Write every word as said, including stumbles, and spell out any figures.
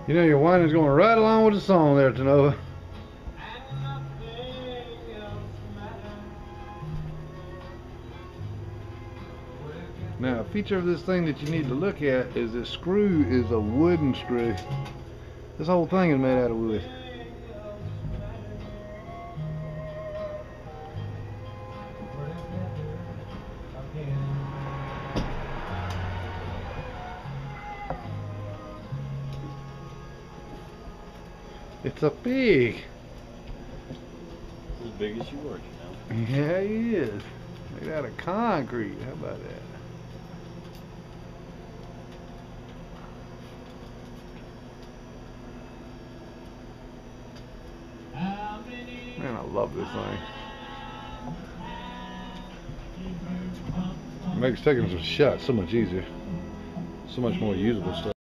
You know your winding's going right along with the song there, Tanova. Now, a feature of this thing that you need to look at is this screw is a wooden screw. This whole thing is made out of wood. It's a pig. As big as yours, you know. Yeah, he is. Made out of concrete. How about that? Man, I love this thing. It makes taking some shots so much easier. So much more usable stuff.